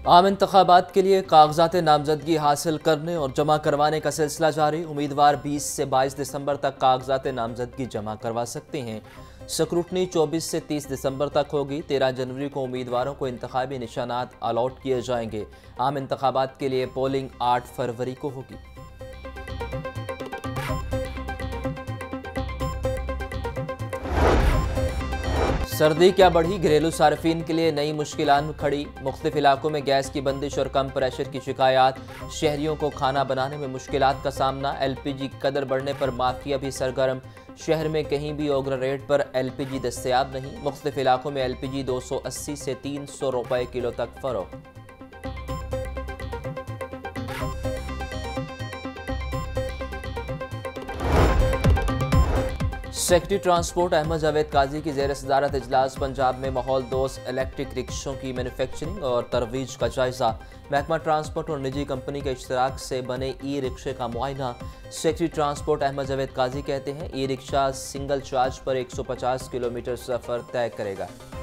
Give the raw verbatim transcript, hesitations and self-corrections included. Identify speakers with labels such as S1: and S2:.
S1: आम इंतखाबात के लिए कागजात नामजदगी हासिल करने और जमा करवाने का सिलसिला जारी। उम्मीदवार बीस से बाईस दिसंबर तक कागजात नामजदगी जमा करवा सकते हैं। स्क्रूटनी चौबीस से तीस दिसंबर तक होगी। तेरह जनवरी को उम्मीदवारों को इंतखाबी निशानात अलॉट किए जाएंगे। आम इंतखाबात के लिए पोलिंग आठ फरवरी को होगी। सर्दी क्या बढ़ी, घरेलू सार्फिन के लिए नई मुश्किलात खड़ी। मुख्तलिफ इलाकों में गैस की बंदिश और कम प्रेशर की शिकायत। शहरियों को खाना बनाने में मुश्किलात का सामना। एलपीजी की कदर बढ़ने पर माफिया भी सरगर्म। शहर में कहीं भी ओगरा रेट पर एलपीजी दस्तयाब नहीं। मुख्तलिफ इलाकों में एलपीजी दो सौ अस्सी से तीन सौ रुपए किलो तक फरोख्त। सेक्रेटरी ट्रांसपोर्ट अहमद जावेद काजी की ज़ेर सदारत इजलास। पंजाब में माहौल दोस्त इलेक्ट्रिक रिक्शों की मैन्युफैक्चरिंग और तरवीज का जायजा। महकमा ट्रांसपोर्ट और निजी कंपनी के इश्तराक से बने ई रिक्शे का मुआयना। सेक्रेटरी ट्रांसपोर्ट अहमद जावेद काजी कहते हैं, ई रिक्शा सिंगल चार्ज पर एक सौ पचास किलोमीटर सफ़र तय करेगा।